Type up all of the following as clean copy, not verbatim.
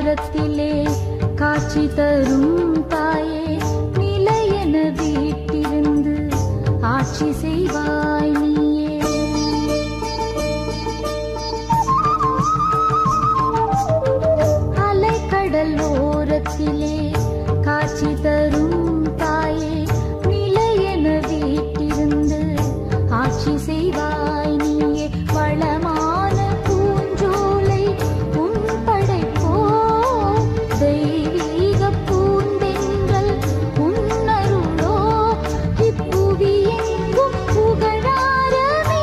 ஓரத்திலே காட்சி தரும் தாயே, நிலையென வீட்டிருந்து ஆட்சி செய்வாய் நீயே. அலைக்கடல் ஓரத்திலே காட்சி தரும் தாயே, நிலையென வீட்டிருந்து ஆட்சி செய்வாய் நீயே. வளமான பூஞ்சோலை உன் படைப்போ, தெய்வீக பூந்தென்றல் உன்னருளோ, இப்புவி எங்கும் புகழாரமே.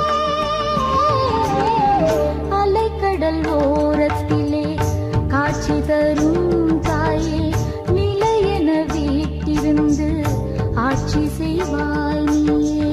அலைக்கடல் ஓரத்திலே காட்சி தரும் தாயே, நிலையென வீட்டிருந்து ஆட்சி செய்வாய் நீயே.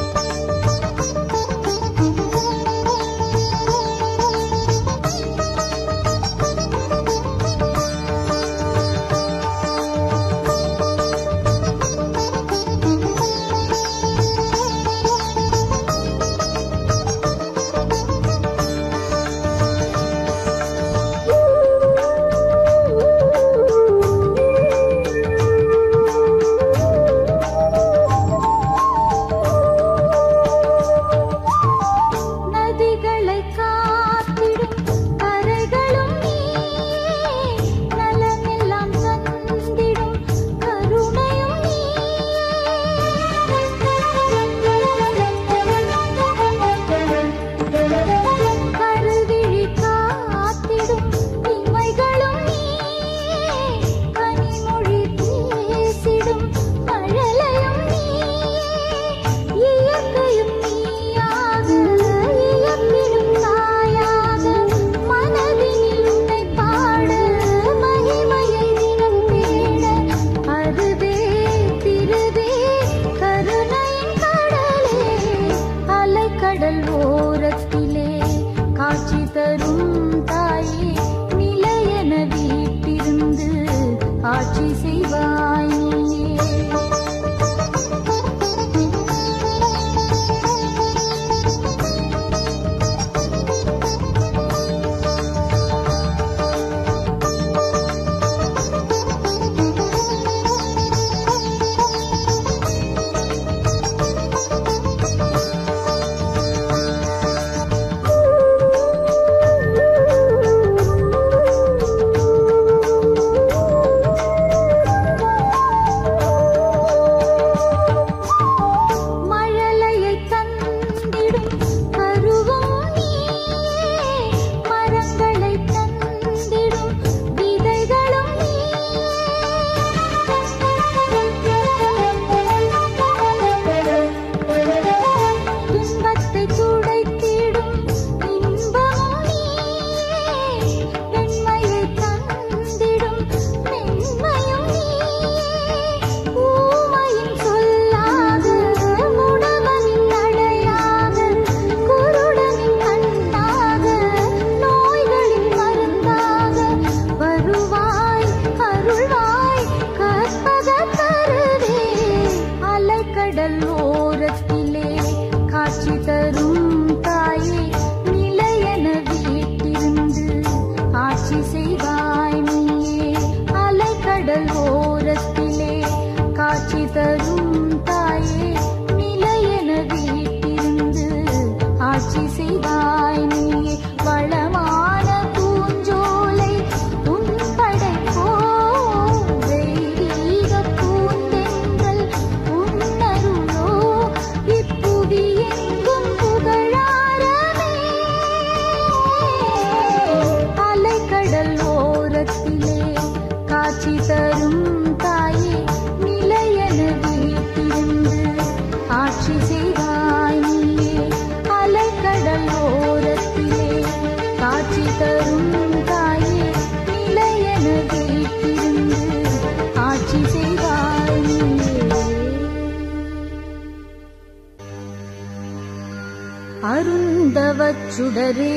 அருந்தவச்சுடரே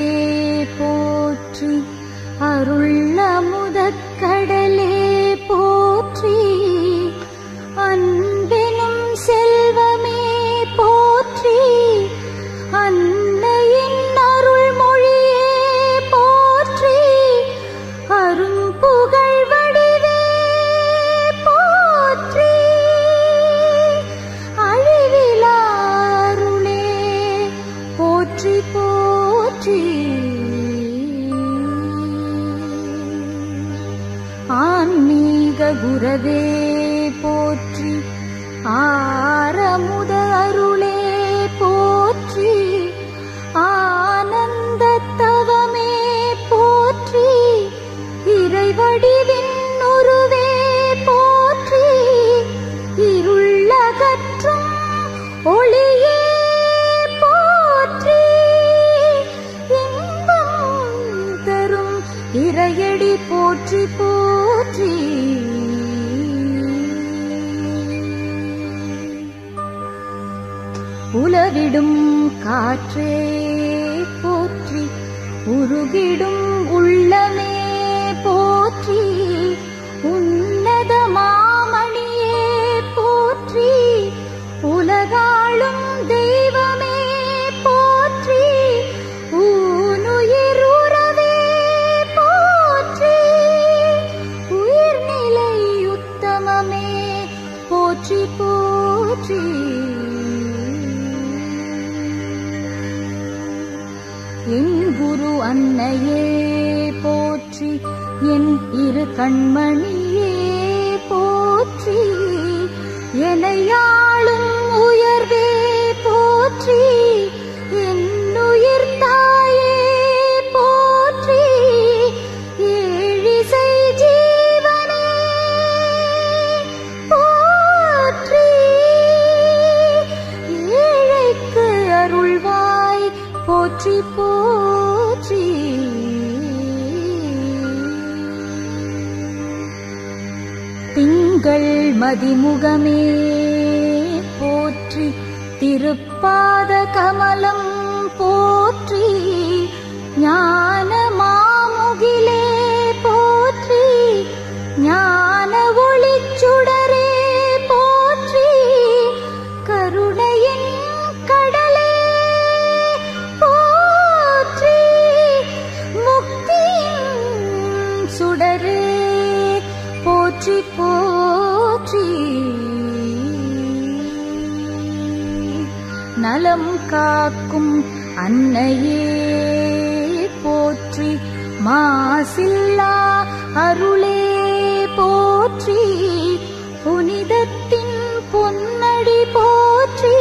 போற்றி, அருள் அமுதக்கடலே போற்றி, அன்பெனும் செல்வமே போற்றி, அன்னையின் அருள்மொழியே போற்றி, அரும் போற்றி. ஆன்மீக குரவே போற்றி. ஆரமுத அருளே போற்றி. ஆனந்த தவமே போற்றி. இறைவடிவின் உருவே போற்றி. இருளகற்றும் ஒளியே போற்றி. இன்பம் தரும் இறையடி போற்றி போற்றி. உலவிடும் காற்றே போற்றி. உருகிடும் உள்ளமே போற்றி. உன்னத மாமணியே போற்றி. உலகாளும் தெய்வமே போற்றி. ஊனுயிர் உறவே போற்றி. உயிர்நிலை உத்தமமே போற்றி போற்றி. என் குரு அன்னையே போற்றி. என் இரு கண்மணியே போற்றி. எனையாளும் உயர்வே போற்றி. என்னுயிர் தாயே போற்றி. ஏழிசை ஜீவனே போற்றி. ஏழைக்கு அருள்வாய் போற்றி போற்றி. திங்கள் மதிமுகமே போற்றி. திருப்பாத கமலம் போற்றி. ஞான மாமுகிலே போற்றி. ஞான ஒளிச்சுடரே போற்றி. கருணையின் கடலே போற்றி. முக்தியின் சுடரே போற்றி போற்றி. நலம் காக்கும் அன்னையே போற்றி. மாசில்லா அருளே போற்றி. புனிதத்தின் பொன்னடி போற்றி.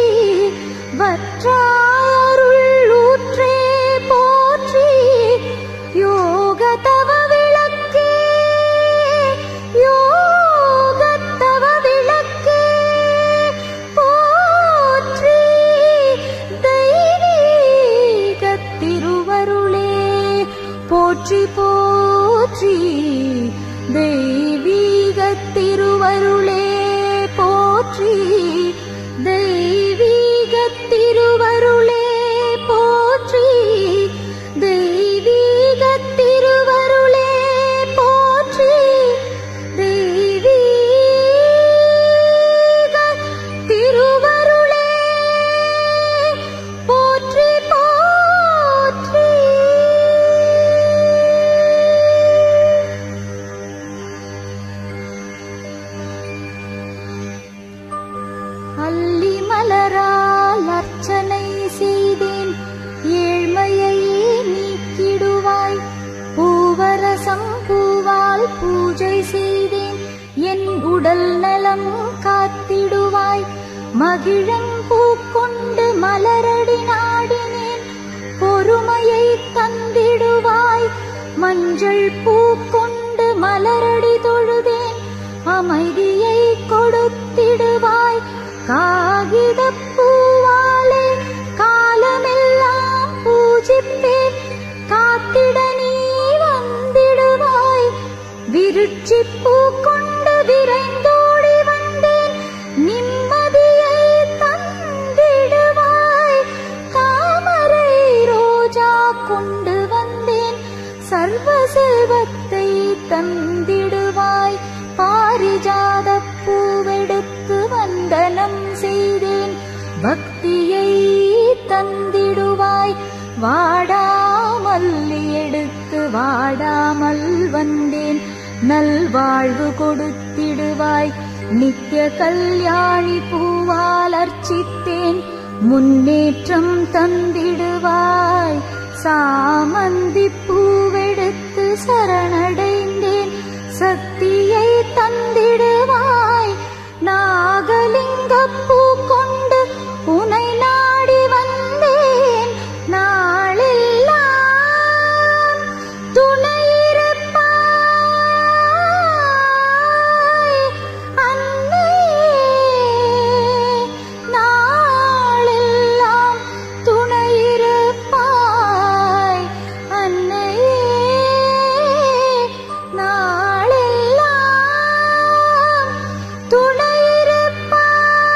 வற்றாருள் ஊற்றே போற்றி. யோக தவ விளக்கே யோகத்தவ விளக்கே போற்றி. தெய்வீக திருவருளே போற்றி போற்றி. தெய்வீக திருவருளே போற்றி. தெய்வீக திருவருளே போற்றி. தெய்வீக திருவருளே போற்றி. தெய்வீக திருவருளே போற்றி போற்றி. அல்லி மலரால் அர்ச்சனை செய்தேன். ஏழ்மையை நீக்கிடுவாய். பூவரசம் பூவால் பூஜை செய்தேன். என் உடல் நலம் காத்திடுவாய். மகிழம்பூ கொண்டு மலரடி நாடினேன். பொறுமையை தந்திடுவாய். மஞ்சள் பூ கொண்டு மலரடி தொழுதேன். அமைதியை கொடுத்திடுவாய். காகிதப் பூவாலே காலமெல்லாம் பூஜிப்பேன். காத்திட நீ வந்திடுவாய். விருட்சிப் பூ கொண்டு விரைந்தோடி வந்தேன். நிம்மதியை தந்திடுவாய். தாமரை ரோஜா கொண்டு வந்தேன். சர்வ செல்வத்தை தந்திடுவாய். பாரிஜாதப் பூவெடுத்து வந்தனம் செய்தேன். பக்தியை தந்திடுவாய். வாடாமல்லி எடுத்து வாடாமல் வந்தேன். நல்வாழ்வு கொடுத்திடுவாய். நித்திய கல்யாணி பூவால் அர்ச்சித்தேன். முன்னேற்றம் தந்திடுவாய். சாமந்தி பூவெடுத்து சரணடைந்தேன், சக்தியை தந்திடுவாய். நாகலிங்கப்பூ கொண்டு உனை நாடி வந்தேன், நாளெல்லாம் துணையிருப்பாய் அன்னையே. நாளெல்லாம் துணையிருப்பாய் அன்னையே. நாளெல்லாம் துணையிருப்பாய்.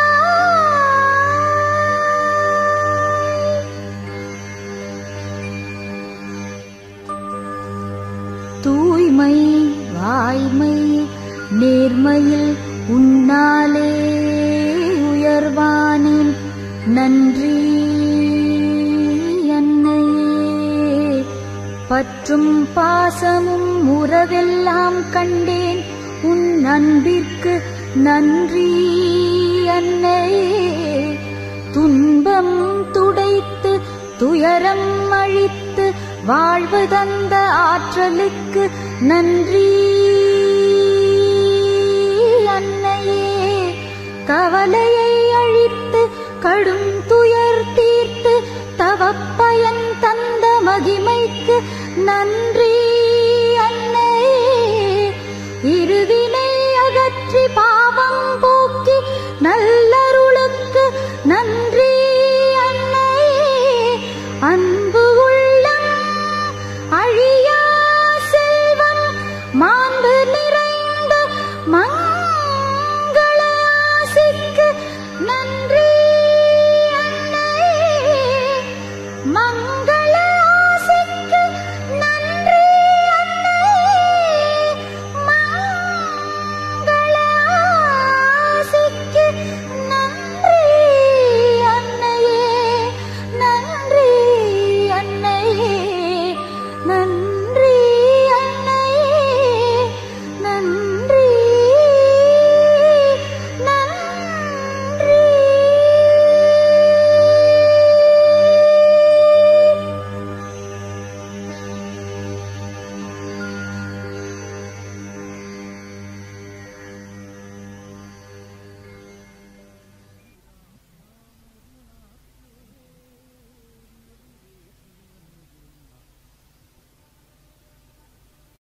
தூய்மை வாய்மை நேர்மையில் உன்னாலே உயர்வானேன், நன்றி அன்னையே. பற்றும் பாசமும் உறவெல்லாம் கண்டேன், உன் அன்பிற்கு நன்றி அன்னையே. துன்பம் துடைத்து துயரம் அழித்து வாழ்வு தந்த ஆற்றலுக்கு நன்றி அன்னையே. கவலையை அழித்து கடும் துயர் தீர்த்து தவப்பயன் தந்த மகிமைக்கு நன்றி அன்னையே. இருவினை அகற்றி பாவம் போக்கி நல்லருளுக்கு நன்றி அன்னையே. அன்பு உள்ளம் அழியா செல்வம் மாண்பு நிறைந்த மங்கள ஆசிக்கு நன்றி அன்னையே. மங்கள